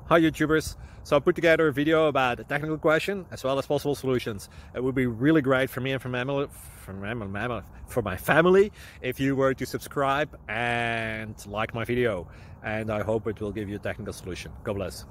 Hi YouTubers! So I put together a video about a technical question as well as possible solutions. It would be really great for me and for my family if you were to subscribe and like my video, and I hope it will give you a technical solution. God bless.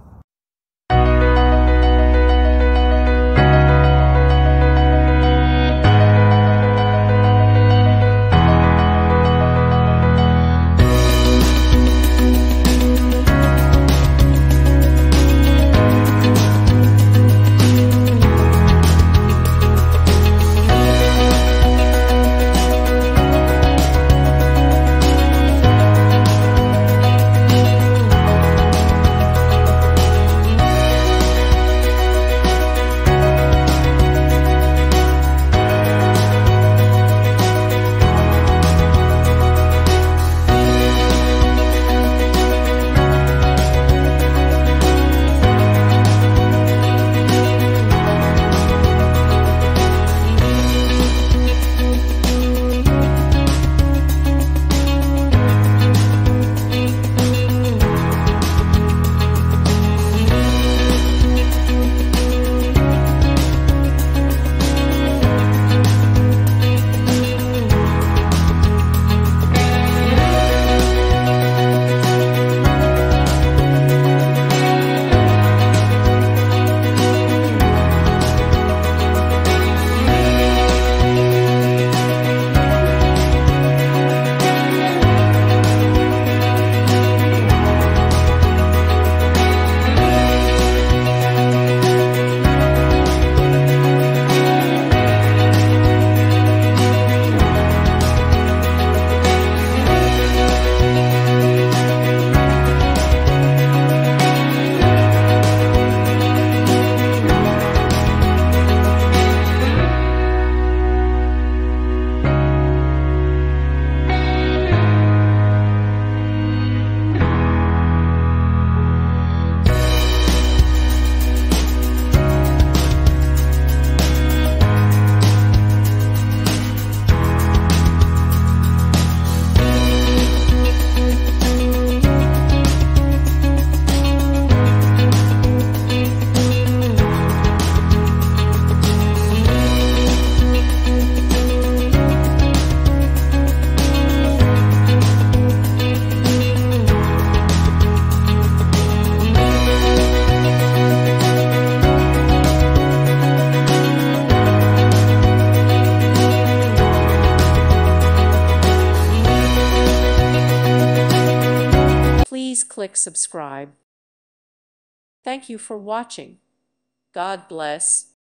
Please click subscribe. Thank you for watching. God bless.